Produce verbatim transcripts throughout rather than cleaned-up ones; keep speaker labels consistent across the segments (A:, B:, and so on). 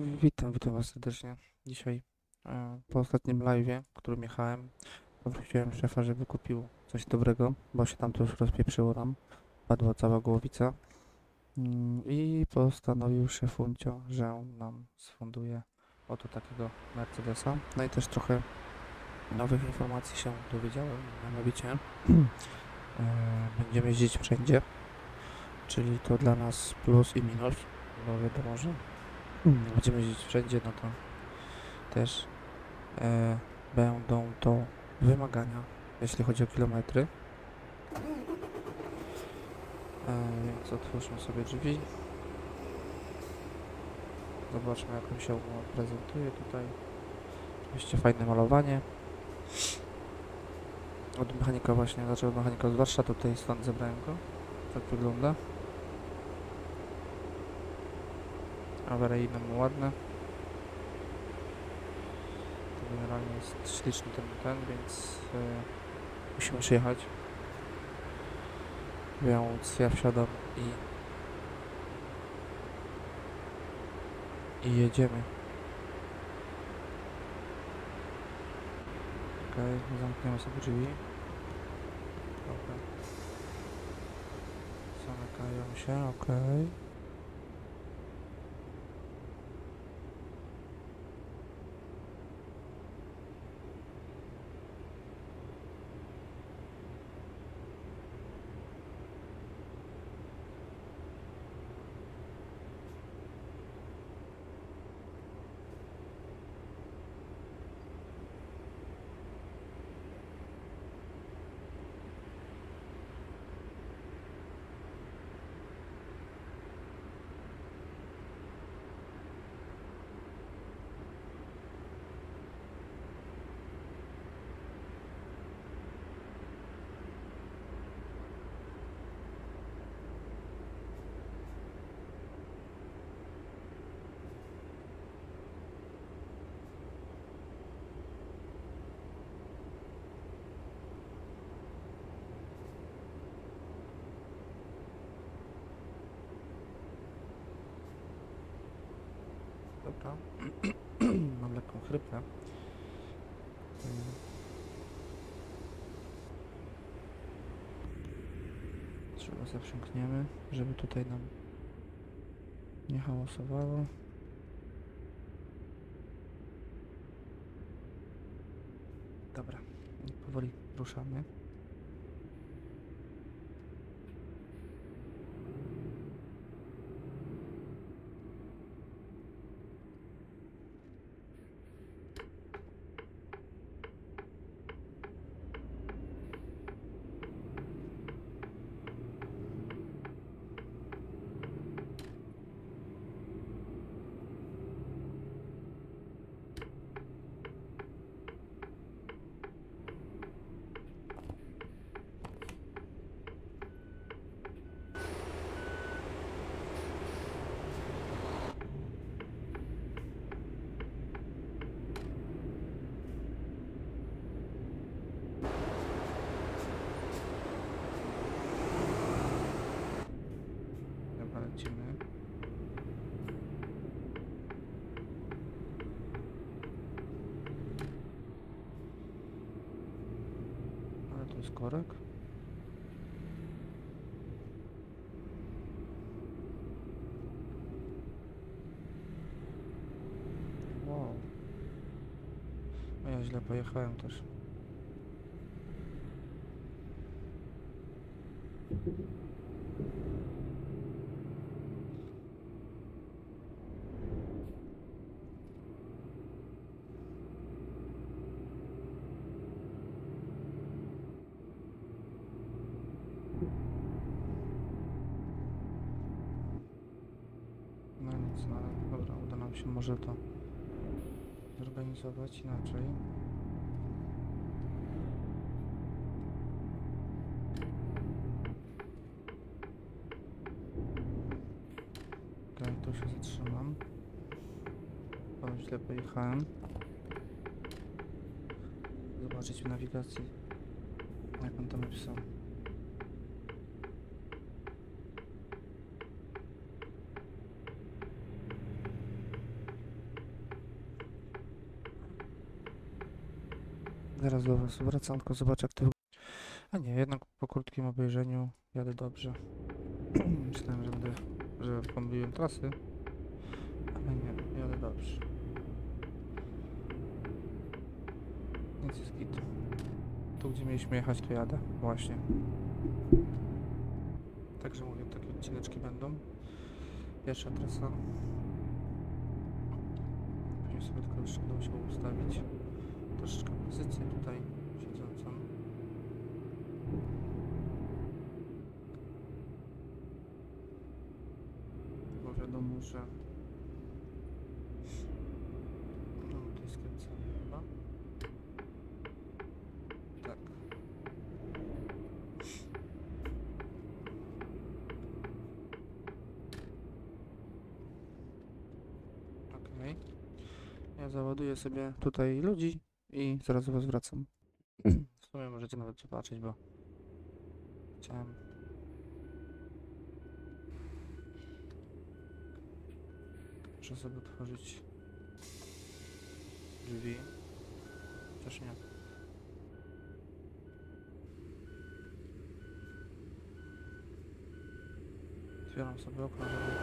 A: Witam, witam Was serdecznie. Dzisiaj e, po ostatnim live'ie, którym jechałem, poprosiłem szefa, żeby kupił coś dobrego, bo się tam to już rozpieprzyło nam. Padła cała głowica. Mm, I postanowił szefuncio, że nam sfunduje oto takiego Mercedesa. No i też trochę nowych informacji się dowiedziałem, mianowicie e, będziemy jeździć wszędzie, czyli to dla nas plus i minus, bo wiadomo, że jak będziemy jeździć wszędzie, no to też e, będą to wymagania, jeśli chodzi o kilometry. E, więc otwórzmy sobie drzwi. Zobaczmy, jak on się prezentuje tutaj. Oczywiście fajne malowanie. Od mechanika właśnie, znaczy od mechanika z warsztatu, tutaj stąd zebrałem go. Tak wygląda. Awaryjne mu ładne. To generalnie jest śliczny ten, ten więc e, musimy przyjechać. Więc ja wsiadam i i jedziemy. Okej, okay, zamkniemy sobie drzwi. Dobra. Zamykają się, okej. Okay. Dobra. Mam lekką chrypę. Trzeba zaprzęgniemy, żeby tutaj nam nie hałasowało. Dobra, powoli ruszamy. Dobra, lecimy. Ale to jest korek. Wow. A ja źle pojechałem też. No nic, no ale dobra, uda nam się może to zorganizować inaczej. Okej, okay, tu się zatrzymam. Bo źle pojechałem. Zobaczyć w nawigacji, jak on tam napisał. Zaraz do was wracam, tylko zobaczę jak to... A nie, jednak po krótkim obejrzeniu jadę dobrze. Myślałem, że będę, że pomyliłem trasy, ale nie, jadę dobrze. Więc jest git. Tu gdzie mieliśmy jechać, to jadę, właśnie. Także mówię, takie odcineczki będą. Pierwsza trasa. Później sobie tylko jeszcze będę musiał ustawić troszeczkę pozycję tutaj siedzącą. Bo wiadomo, że no tutaj skręcamy chyba. Tak. Okej. Ja załaduję sobie tutaj ludzi i zaraz do was wracam. W sumie możecie nawet zobaczyć, bo chciałem. Muszę sobie otworzyć drzwi. Chociaż nie. Otwieram sobie okno, żeby...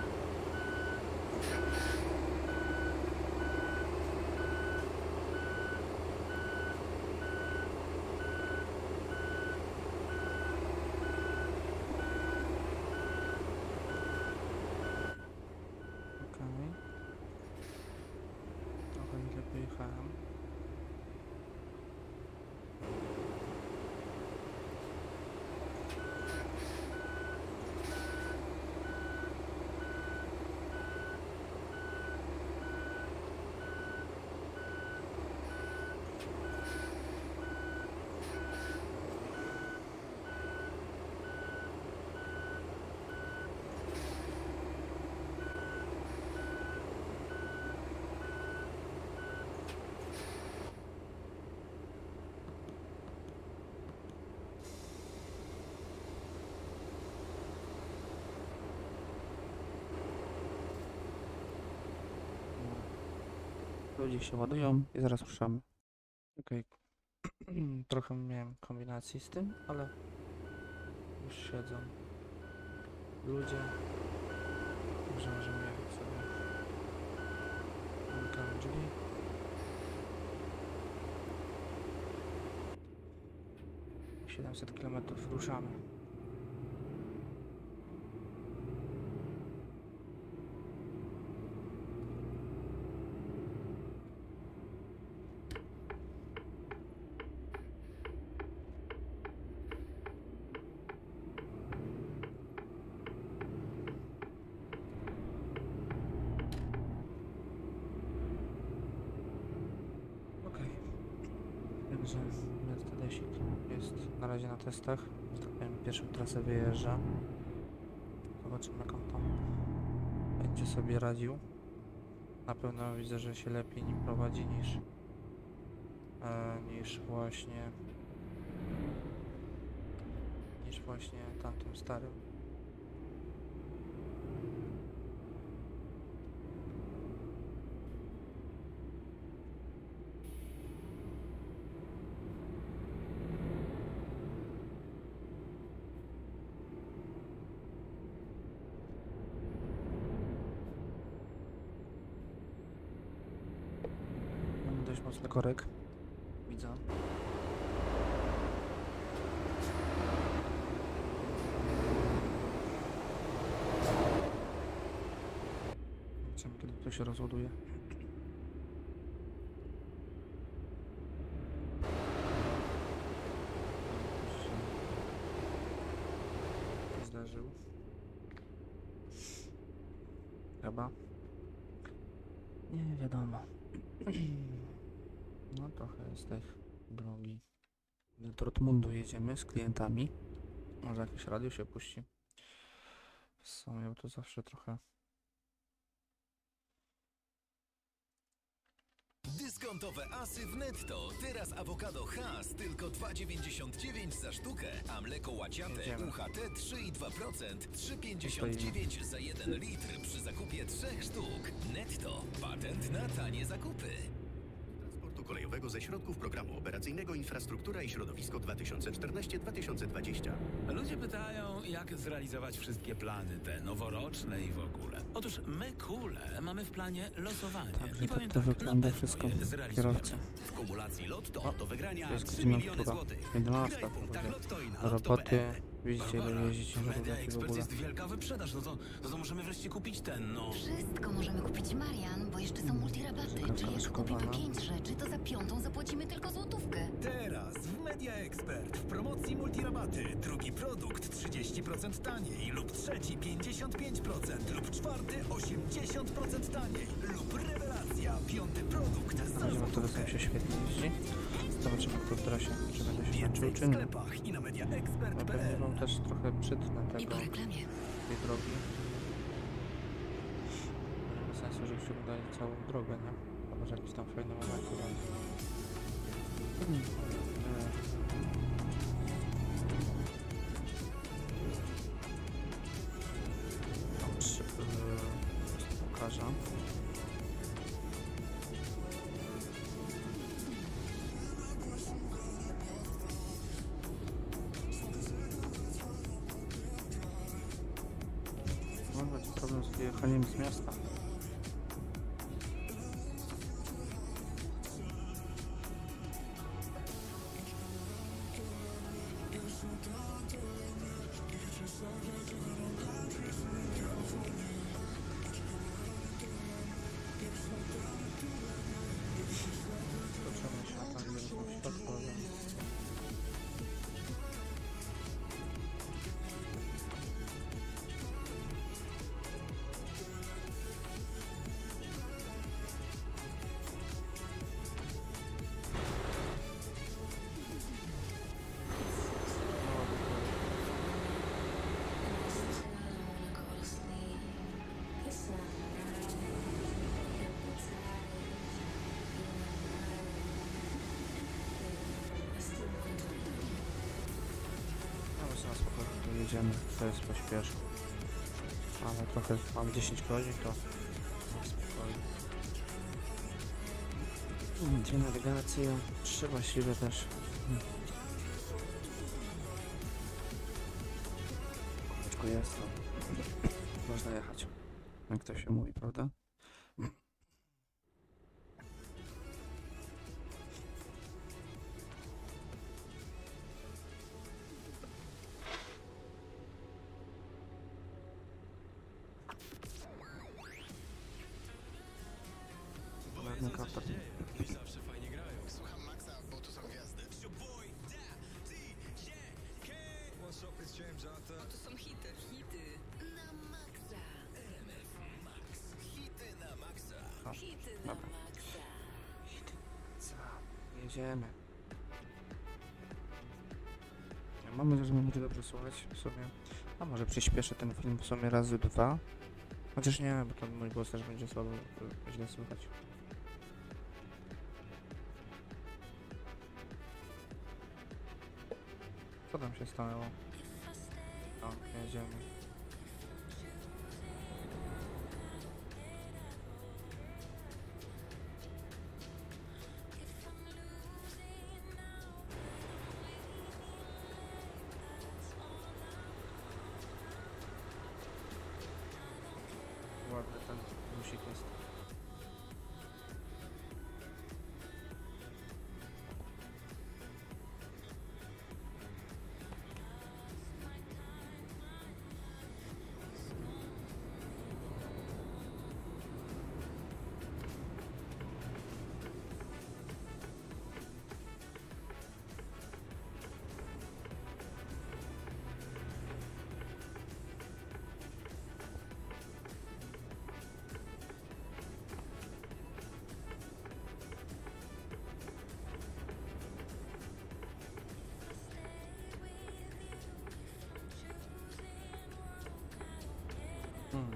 A: Okej. Trochę źle pojechałem. Ludzie się ładują i zaraz ruszamy. Okej. Trochę miałem kombinacji z tym, ale już siedzą ludzie. Także możemy jechać sobie. Zamykamy drzwi. siedemset kilometrów ruszamy. Także Mercedesik jest na razie na testach. Tak powiem, pierwszą trasę wyjeżdża. Zobaczymy jak on tam będzie sobie radził. Na pewno widzę, że się lepiej nim prowadzi niż e, niż właśnie niż właśnie tamtym starym. Dość mocny korek, widzę. Zobaczymy, kiedy to się rozładuje. To się zdarzył. Chyba. Nie wiadomo. No trochę z tych drogi do Dortmundu jedziemy z klientami. Może jakieś radio się puści. W sumie to zawsze trochę.
B: Dyskontowe asy w Netto. Teraz awokado Hass tylko dwa dziewięćdziesiąt dziewięć za sztukę, a mleko łaciate U H T trzy i dwa procent trzy pięćdziesiąt dziewięć za jeden litr przy zakupie trzech sztuk. Netto. Patent na tanie zakupy.
C: kolejowego ze środków programu operacyjnego Infrastruktura i Środowisko dwa tysiące czternaście do dwa tysiące dwadzieścia.
D: Ludzie pytają, jak zrealizować wszystkie plany, te noworoczne i w ogóle. Otóż my, kule, mamy w planie losowanie.
A: Także
D: I
A: tak
D: powiem
A: to
D: tak,
A: wygląda
D: na pewno
A: wszystko.
D: je zrealizujemy.
A: Kierowca.
C: W kumulacji Lotto
A: O,
C: do wygrania
A: to jest
C: trzy
A: godzina
C: miliony
A: która?
C: złotych.
A: jedenasta.
C: Graj w punktach Lotto i na
A: Do
C: lotto
A: roboty.
C: kropka p l.
A: Widzicie, ile jeździcie na
D: Media
A: roboty w
D: Expert
A: ogóle.
D: jest wielka wyprzedaż, no to, no to możemy wreszcie kupić ten, no...
E: Wszystko możemy kupić, Marian, bo jeszcze są multirabaty.
A: Muzyka
E: Czyli jak kupimy
A: skomplikowana.
E: pięć rzeczy, to za piątą zapłacimy tylko złotówkę.
B: Teraz w Media Expert w promocji multirabaty. Drugi produkt trzydzieści procent taniej lub trzeci pięćdziesiąt pięć procent lub czwarty osiemdziesiąt procent taniej lub rewelacja, piąty produkt za
A: Będziemy to
B: złotówkę.
A: się świetnie jeździ. Zobaczymy, kto w trasie, czy będzie się męczył,
B: Więcej
A: czy
B: w
A: nie.
B: sklepach i na
A: No
B: mediaexpert kropka p
A: pewnie
B: l.
A: wam też trochę przytnę
E: I
A: tego,
E: po reklamie.
A: tej drogi. Nie ma sensu, żebyście oglądali całą drogę, nie? To może jakieś tam fajne momenty będą. Hmm. E. Tam trzy, yy, pokażę. No, będzie problem z wyjechaniem z miasta. Zobaczymy się na tam, gdzie są światła, ale... No my sobie na spokojnie tu jedziemy, to jest pośpieszne. Ale trochę mam dziesięć godzin, to spokojnie. Mm, Dwie nawigacje, trzy właściwie też. Hmm. Kółeczko jest, to można jechać, jak to się mówi, prawda? Ładny kapel.
D: Zawsze fajnie grają.
C: Słucham Maxa, bo tu są gwiazdy.
E: To są hity. Hity. Na maksa.
B: Hity na maksa.
A: O,
E: Hity na
A: dobra.
E: maksa.
A: Co? Jedziemy. Ja mam nadzieję, że mnie będzie dobrze słuchać w sumie. A może przyspieszę ten film w sumie razy dwa. Chociaż nie, bo tam mój głos też będzie słabo, y, źle słychać. Co tam się stanęło? O, jedziemy. Ładny ten musik jest. Hmm.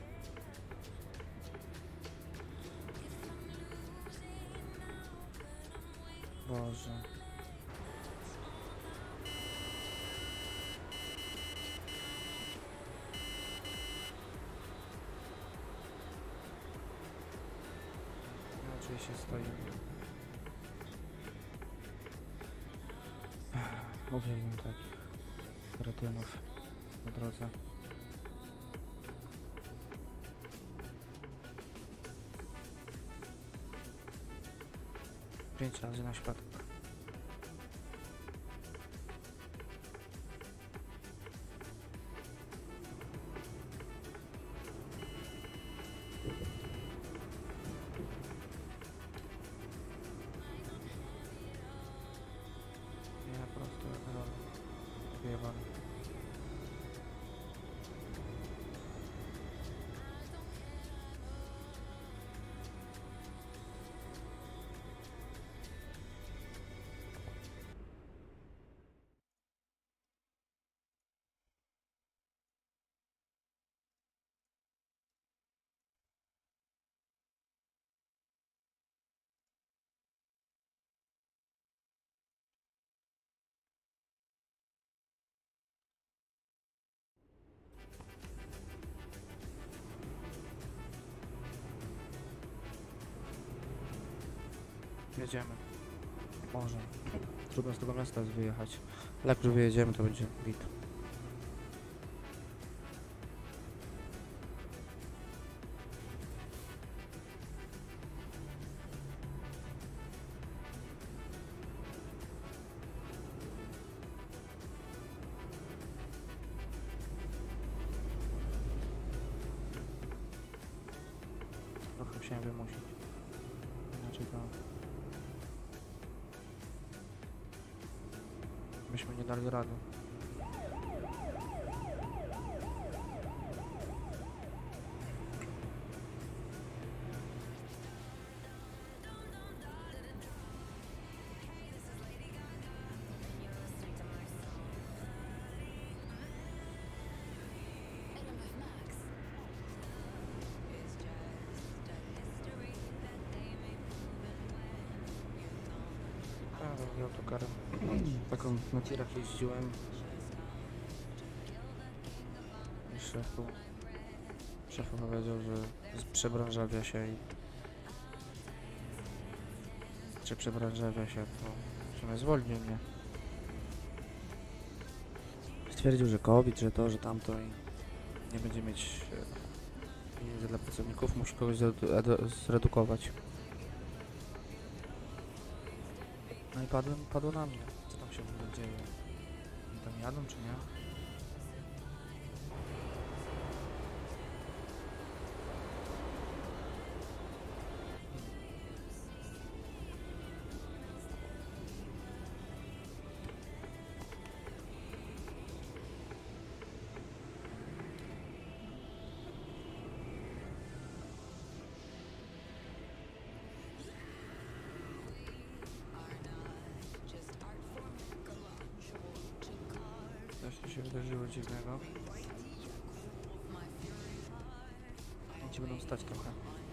A: Boże. No, oczywiście stoimy. Uwielbiam takich kretynów na drodze. Pięć razy na światło. Nie, po prostu wyjebane. Jedziemy. Może. Trudno z tego miasta jest wyjechać. Ale jak już wyjedziemy, to będzie git. Trochę musiałem wymusić. Inaczej to... byśmy nie dali rady. Ja autokarem. Taką na tirach jeździłem. I szefu... Szef powiedział, że z- przebranżawia się i... Czy przebranżawia się, to... w sumie zwolnił mnie. Stwierdził, że COVID, że to, że tamto i... nie będzie mieć... e, pieniędzy dla pracowników, musi kogoś zredu- edu- zredukować. No i padłem, padło na mnie. Co tam się w ogóle dzieje? Oni tam jadą, czy nie? Coś tu się wydarzyło dziwnego. I ci będą stać trochę.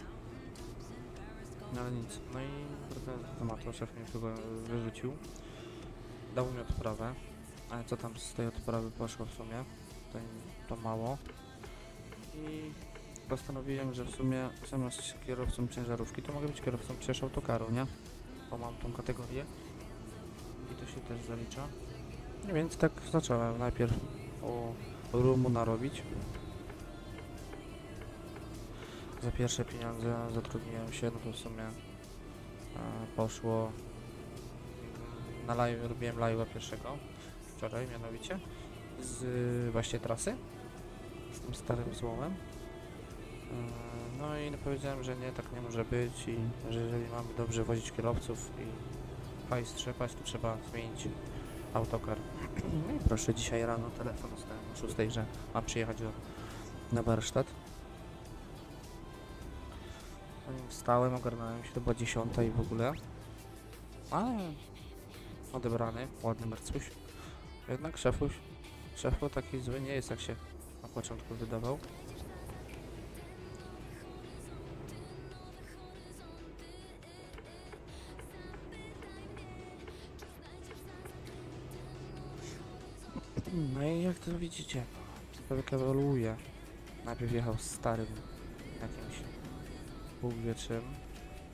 A: No ale nic. No i wracając do tematu, szef mnie chyba wyrzucił. Dał mi odprawę. Ale co tam z tej odprawy poszło w sumie? To, to mało. I postanowiłem, że w sumie zamiast kierowcą ciężarówki, to mogę być kierowcą przecież autokaru, nie? Bo mam tą kategorię. I to się też zalicza. No więc tak zacząłem najpierw o rumu narobić. Za pierwsze pieniądze zatrudniłem się, no to w sumie e, poszło na live, robiłem live'a pierwszego wczoraj mianowicie z y, właśnie trasy z tym starym złomem. E, no i powiedziałem, że nie, tak nie może być i że jeżeli mamy dobrze wozić kierowców i hajs trzepać, to trzeba zmienić autokar. No i proszę, dzisiaj rano telefon dostałem o szóstej, że mam przyjechać do, na warsztat. No i wstałem, ogarnąłem się, to była dziesiąta i w ogóle. Ale odebrany, ładny mercuś. Jednak szefuś, szefu taki zły nie jest, jak się na początku wydawał. No i jak to widzicie, człowiek ewoluuje. Najpierw jechał z starym jakimś półwieczym.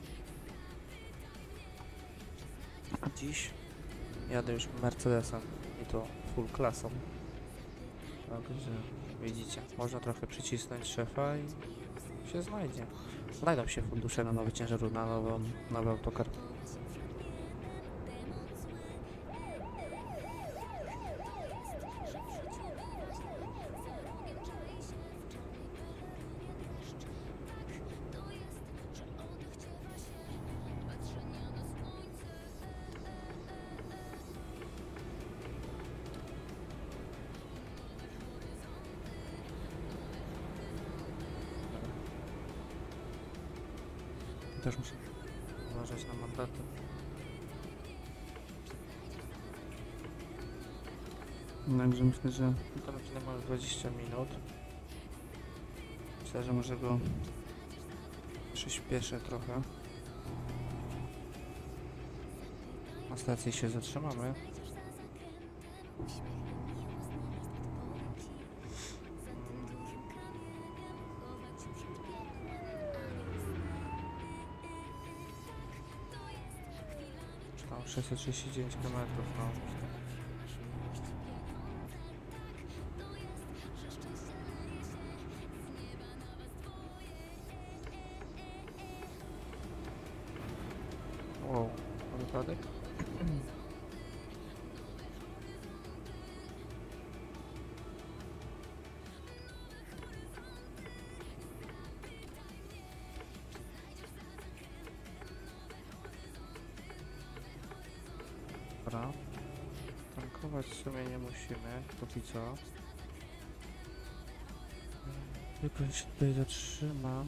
A: A dziś jadę już Mercedesem. i to full klasą. Także widzicie, można trochę przycisnąć szefa i się znajdzie. Znajdą się fundusze na nowy ciężarówkę, na nową, nowy autokar. Też muszę uważać na mandaty. Także myślę, że ten odcinek ma dwadzieścia minut. Myślę, że może go przyspieszę trochę. Na stacji się zatrzymamy. Tam sześćset trzydzieści dziewięć kilometrów, no. Wow, wypadek? Dobra. Tankować w sumie nie musimy, póki co. Tylko się tutaj zatrzymam.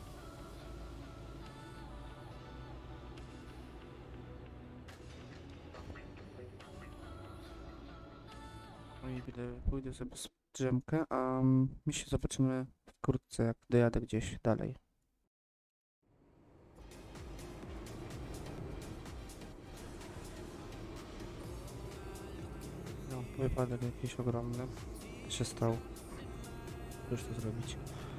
A: No i pójdę, pójdę sobie z drzemkę, a my się zobaczymy wkrótce, jak dojadę gdzieś dalej. No, wypadek jakiś ogromny się stał. Już to zrobić.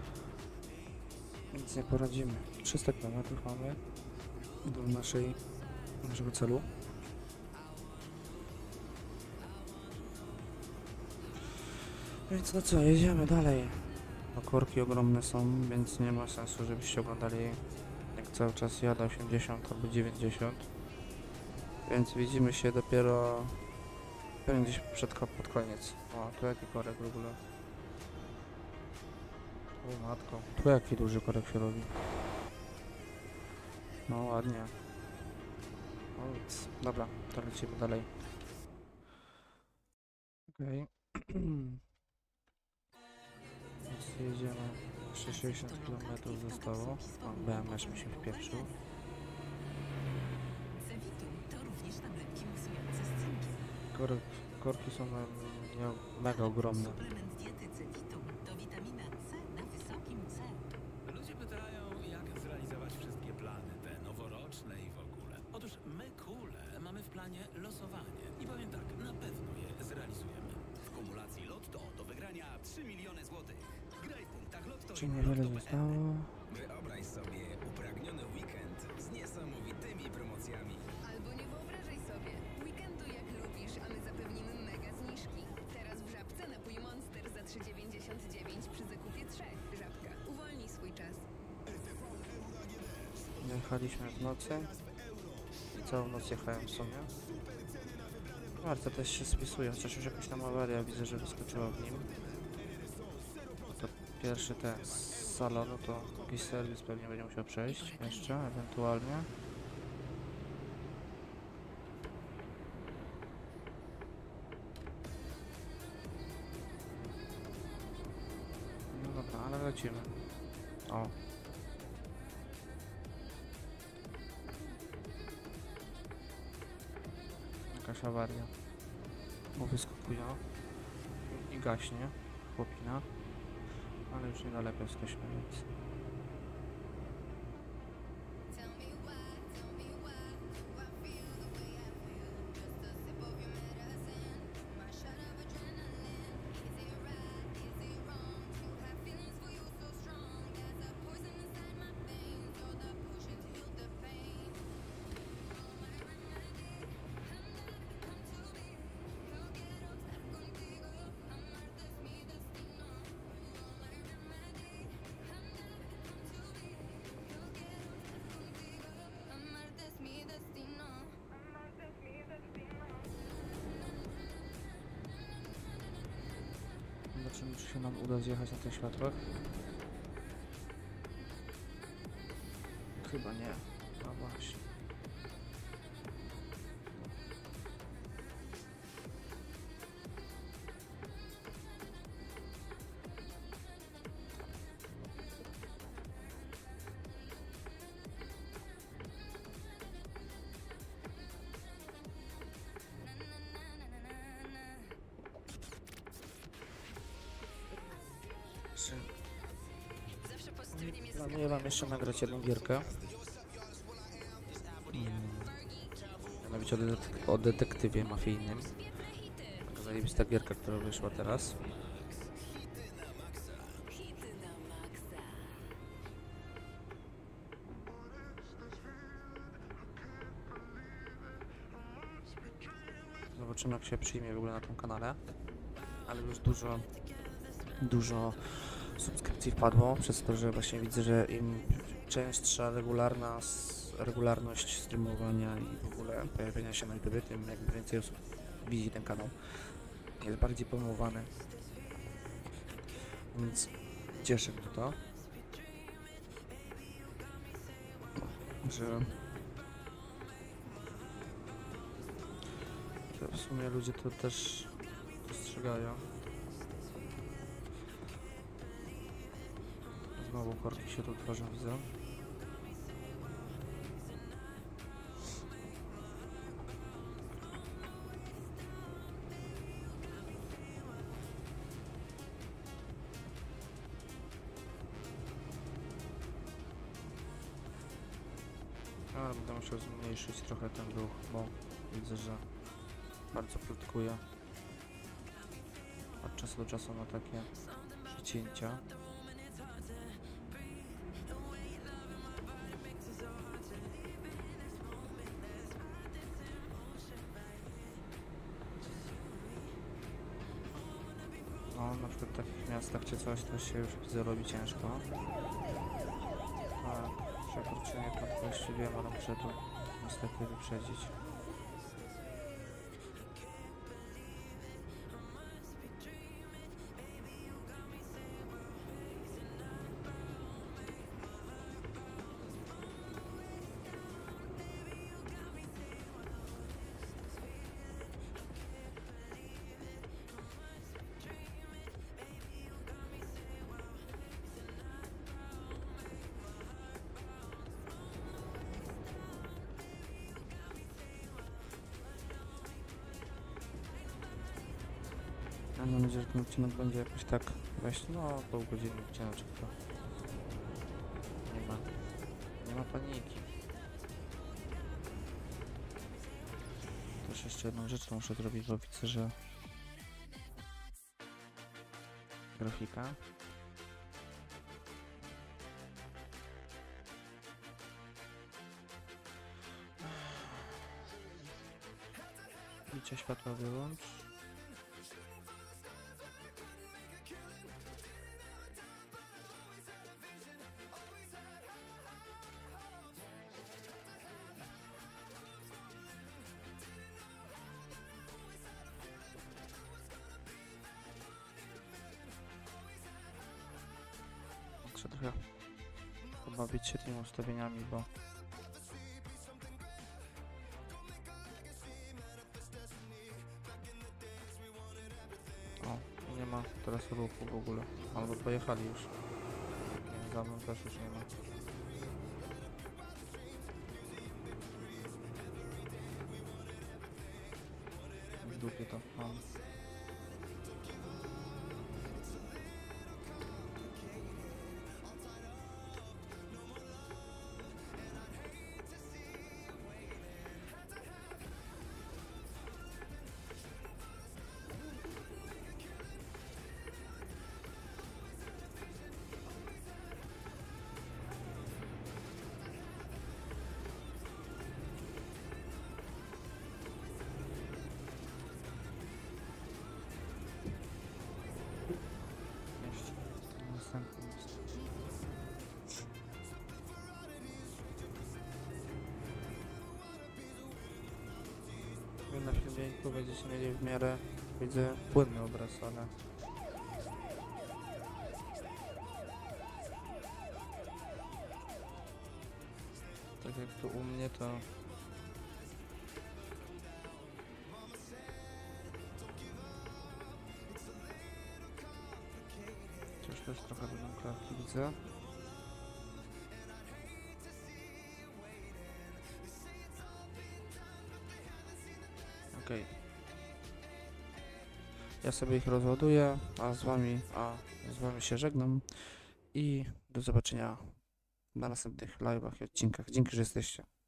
A: Nic nie poradzimy. trzysta kilometrów mamy do naszej, naszego celu. Więc no co, jedziemy dalej. No, korki ogromne są, więc nie ma sensu, żebyście oglądali, jak cały czas jadę osiemdziesiąt albo dziewięćdziesiąt. Więc widzimy się dopiero pewnie gdzieś przed, pod koniec. O, tu jaki korek w ogóle. O matko, tu jaki duży korek się robi. No ładnie. No nic, dobra, to lecimy dalej. Okej. Okay. Więc jedziemy. Jeszcze sześćdziesiąt kilometrów zostało. O, B M S mi się wpieprzył. Korek, korki są na, nie, mega ogromne.
D: Ludzie pytają, jak zrealizować wszystkie plany, te noworoczne i w ogóle. Otóż my, Kule, mamy w planie losowanie. I powiem tak, na pewno je zrealizujemy.
C: W kumulacji Lotto do wygrania trzy miliony złotych. Graj w punktach Lotto
A: Czy
C: i
A: niewiele
C: lotto kropka p l.
A: zostało?
F: Wyobraź sobie upragniony weekend z niesamowitymi promocjami.
E: Albo nie wyobrażaj sobie. Weekendu jak lubisz, a my zapewnimy mega zniżki. Teraz w Żabce napój Monster za trzy dziewięćdziesiąt dziewięć przy zakupie trzech. Żabka, uwolnij swój czas.
A: Jechaliśmy w nocy i całą noc jechałem w sumie. Marta też się spisuje, chociaż już jakaś tam awaria widzę, że wyskoczyła w nim. To pierwszy ten z salonu to jakiś serwis pewnie będzie musiał przejść jeszcze, ewentualnie. No dobra, ale lecimy. O. Jakaś awaria. Bo wyskakuje i gaśnie chłopina, ale już niedaleko jesteśmy, więc Zobaczymy, czy się nam uda zjechać na tych światłach. Chyba nie. No właśnie.
E: Zawsze pozytywnie mnie
A: Planuję wam jeszcze nagrać jedną gierkę. Mm. Mianowicie o, detek o detektywie mafijnym. Taka zajebista gierka, która wyszła teraz.
E: hity na maksa.
A: Zobaczymy, jak się przyjmie w ogóle na tym kanale. Ale już dużo, dużo subskrypcji wpadło, przez to, że właśnie widzę, że im częstsza regularna, regularność streamowania i w ogóle pojawienia się na YouTube, tym jakby więcej osób widzi ten kanał. Jest bardziej promowany. Więc cieszę mnie to, że, że w sumie ludzie to też dostrzegają. Znowu korki się tu tworzą, widzę. Ale będę musiał zmniejszyć trochę ten ruch, bo widzę, że bardzo plotkuje od czasu do czasu na takie przycięcia. No, na przykład w takich miastach czy coś, to się już widzę robi ciężko. Tak, przekroczenie prędkości wiem, ale muszę to niestety wyprzedzić. Mam nadzieję, że ten odcinek będzie jakoś tak weź, no pół godziny odcinek, to nie ma, nie ma paniki. Też jeszcze jedną rzecz muszę zrobić, bo widzę, że grafika. Bicie światła wyłącz. Muszę trochę pobawić się tymi ustawieniami, bo o, nie ma teraz ruchu w ogóle, albo pojechali już. Nie, za mną też już nie ma. W dupie to mam. Następny jest. Na filmiku będziecie mieli w miarę, widzę, płynny obraz, ale Tak jak tu u mnie to... Coś też trochę będą klatki, widzę. Okej. Ja sobie ich rozładuję, a z wami, a z wami się żegnam i do zobaczenia na następnych live'ach i odcinkach. Dzięki, że jesteście.